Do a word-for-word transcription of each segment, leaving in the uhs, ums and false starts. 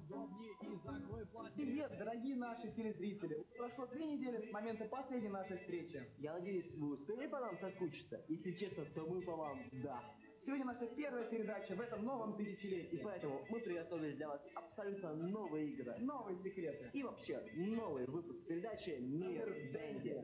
Привет, дорогие наши телезрители! Прошло две недели с момента последней нашей встречи. Я надеюсь, вы успели по нам соскучиться? Если честно, то мы по вам, да. Сегодня наша первая передача в этом новом тысячелетии. И поэтому мы приготовили для вас абсолютно новые игры. Новые секреты. И вообще, новый выпуск передачи «Мир Дэнди».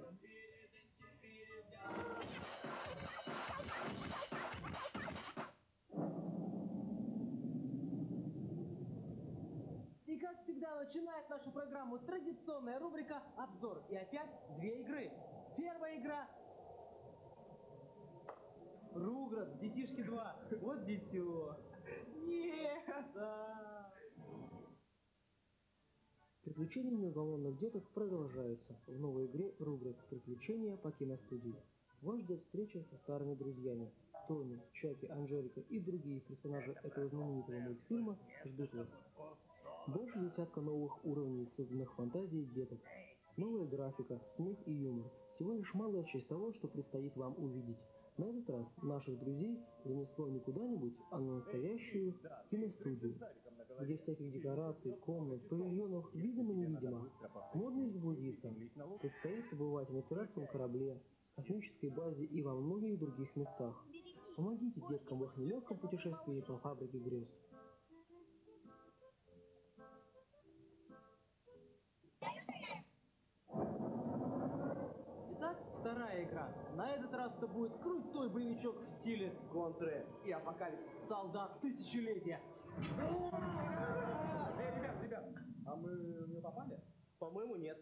И как всегда начинает нашу программу традиционная рубрика «Обзор». И опять две игры. Первая игра Руградс, Детишки два. Вот дитё. Нет! Да. Приключения неугомонных деток продолжаются. В новой игре Руградс. Приключения по киностудии. Вас ждет встреча со старыми друзьями. Тони, Чаки, Анжелика и другие персонажи этого знаменитого мультфильма ждут вас. Больше десятка новых уровней созданных фантазией деток. Новая графика, смех и юмор. Всего лишь малая часть того, что предстоит вам увидеть. На этот раз наших друзей занесло не куда-нибудь, а на настоящую киностудию, где всяких декораций, комнат, павильонов видимо-невидимо. Можно и заблудиться. Предстоит побывать на пиратском корабле, космической базе и во многих других местах. Помогите деткам в их нелегком путешествии по фабрике грез. Итак, вторая игра. На этот раз это будет крутой боевичок в стиле Контры и апокалипсис. «Солдат тысячелетия». Эй, ребят, ребят, а мы в нее попали? По-моему, нет.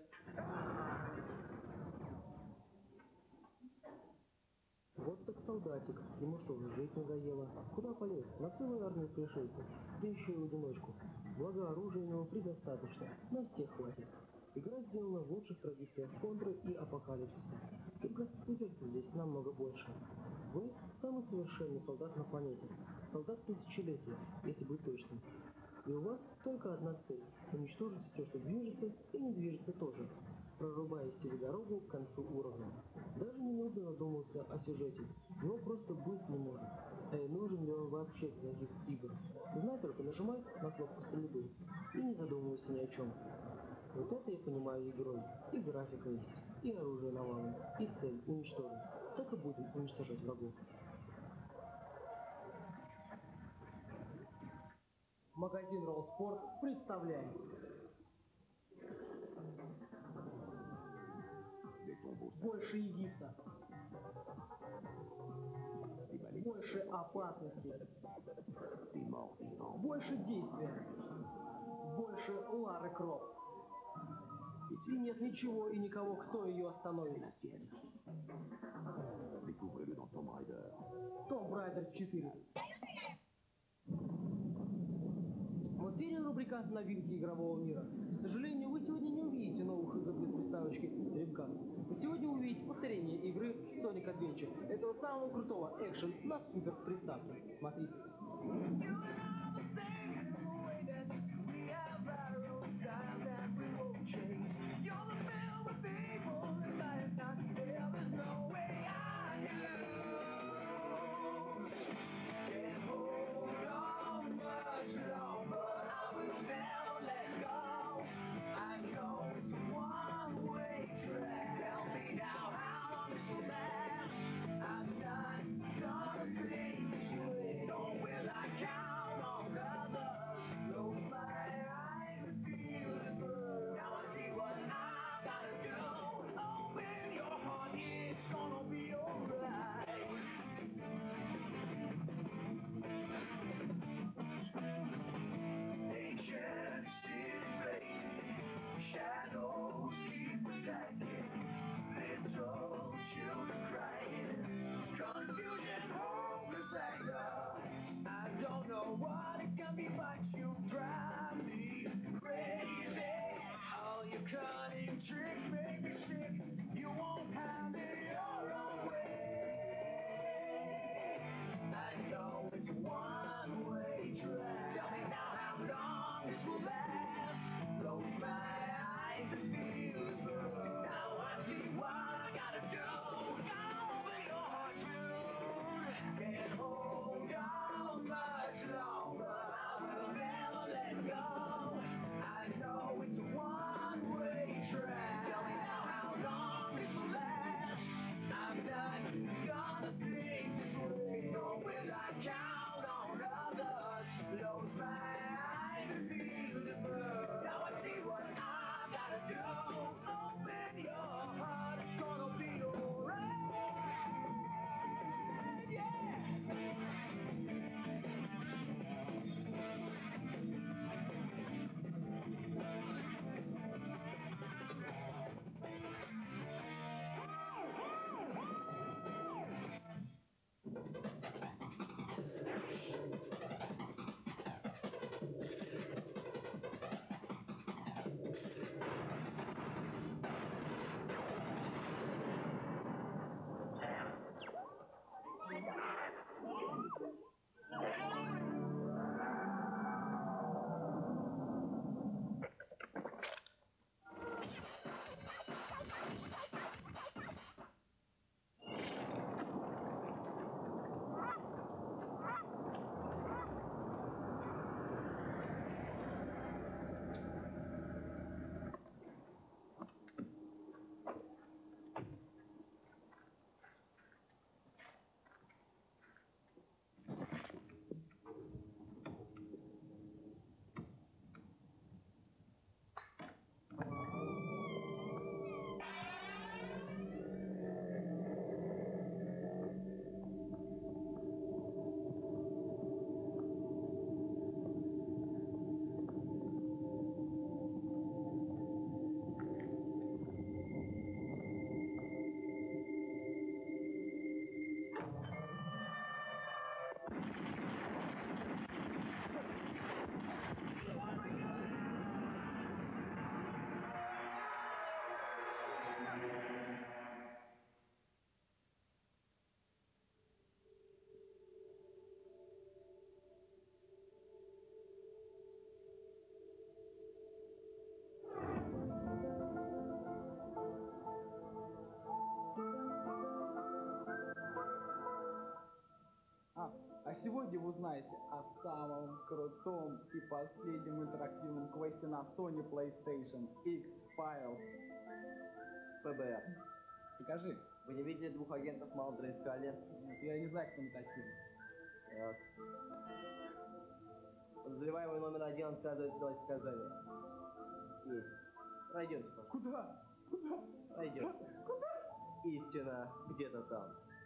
Вот так солдатик. Ему что, жить надоело? Куда полез? На целую армию пришельцев. Да еще и в одиночку. Благо оружия у него предостаточно. На всех хватит. Игра сделана в лучших традициях контры и апокалипсиса. Только спецэффектов здесь намного больше. Вы самый совершенный солдат на планете. Солдат тысячелетия, если быть точным. И у вас только одна цель – уничтожить все, что движется и не движется тоже, прорубая себе дорогу к концу уровня. Даже не нужно задумываться о сюжете, его просто быть не может. А и нужен ли он вообще для таких игр? Знай только нажимай на кнопку стрельбы и не задумывайся ни о чем. Вот это я понимаю игрой. И графика есть, и оружие навалом, и цель уничтожить. Так и будем уничтожать врагов. Магазин Roll Sport представляет. Больше Египта. Больше опасностей. Больше действия. Больше Лары Крофт. И нет ничего и никого, кто ее остановит. Tomb Raider четыре. В эфире рубрика «Новинки игрового мира». К сожалению, вы сегодня не увидите новых игр для приставочки Dreamcast. Вы сегодня увидите повторение игры Sonic Adventure, этого самого крутого экшен на супер приставке. Смотрите. I'm not gonna be sweet, or will I count on А сегодня вы узнаете о самом крутом и последнем интерактивном квесте на Sony PlayStation X-Files. эф бэ эр. Покажи. Вы не видели двух агентов Малдера и Скалли? Нет, я не знаю, кто они такие. Так. Подозреваемый номер один отказывается давать показания. Есть. Пройдемте, пожалуйста. Куда? Куда? Пройдемте. Истина где-то там.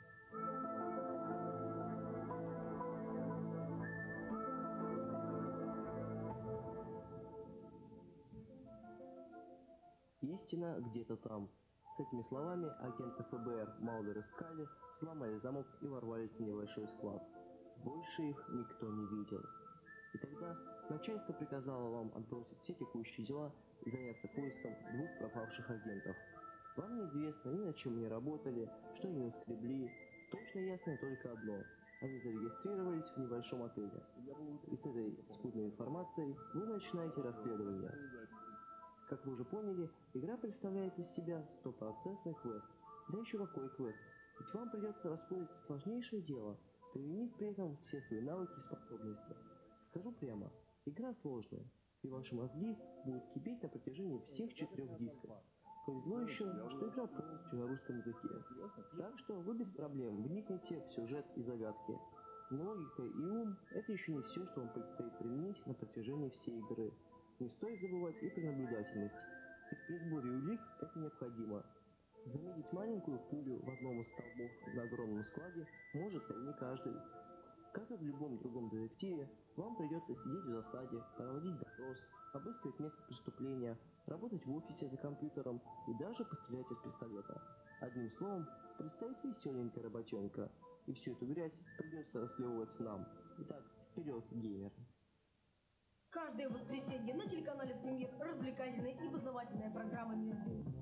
Истина где-то там. С этими словами агенты эф бэ эр Малдер и Скалли взломали замок и ворвались в небольшой склад. Больше их никто не видел. И тогда начальство приказало вам отбросить все текущие дела и заняться поиском двух пропавших агентов. Вам неизвестно ни над чем они работали, что они наскребли. Точно ясно только одно. Они зарегистрировались в небольшом отеле. И с этой скудной информацией вы начинаете расследование. Как вы уже поняли, игра представляет из себя стопроцентный квест. Да еще какой квест? Ведь вам придется распутать сложнейшее дело, применив при этом все свои навыки и способности. Скажу прямо, игра сложная, и ваши мозги будут кипеть на протяжении всех четырех дисков. Повезло еще, что игра полностью на русском языке. Так что вы без проблем вникнете в сюжет и загадки. Но логика и ум – это еще не все, что вам предстоит применить на протяжении всей игры. Не стоит забывать и про наблюдательность. Ведь при сборе улик это необходимо. Заметить маленькую пулю в одном из столбов на огромном складе может и не каждый. Как и в любом другом детективе, вам придется сидеть в засаде, проводить допрос, обыскивать место преступления, работать в офисе за компьютером и даже пострелять из пистолета. Одним словом, предстоит веселенькая работенка. И всю эту грязь придется расслевывать нам. Итак, вперед, геймер! Каждое воскресенье на телеканале «Премьер» развлекательная и познавательная программа «Мир».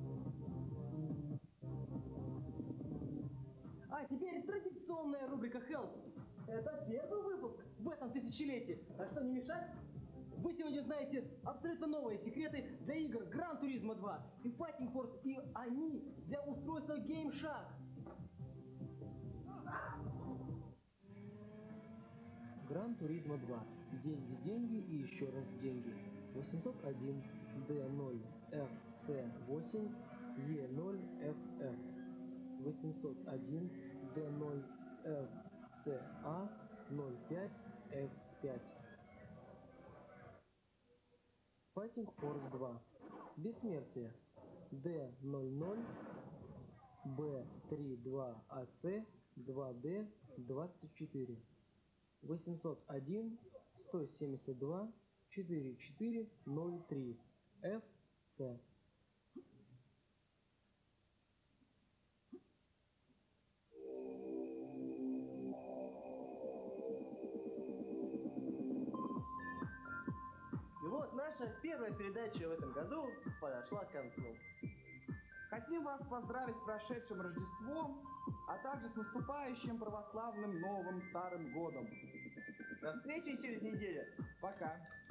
А теперь традиционная рубрика Help. Это первый выпуск в этом тысячелетии. Так что не мешать? Вы сегодня знаете абсолютно новые секреты для игр Gran Turismo два и Fighting Force, и они для устройства GameShark. Gran Turismo два. Деньги, деньги и еще раз деньги. восемьсот один дэ ноль эф цэ восемь е ноль эф эф. восемьсот один дэ ноль эф цэ а ноль пять эф пять. Fighting Force два. Бессмертие. дэ ноль ноль бэ тридцать два а цэ два дэ двадцать четыре. восемьсот один сто семьдесят два четыре четыре ноль три эф цэ. И вот наша первая передача в этом году подошла к концу. Хотим вас поздравить с прошедшим Рождеством, а также с наступающим православным Новым Старым Годом. До встречи через неделю. Пока.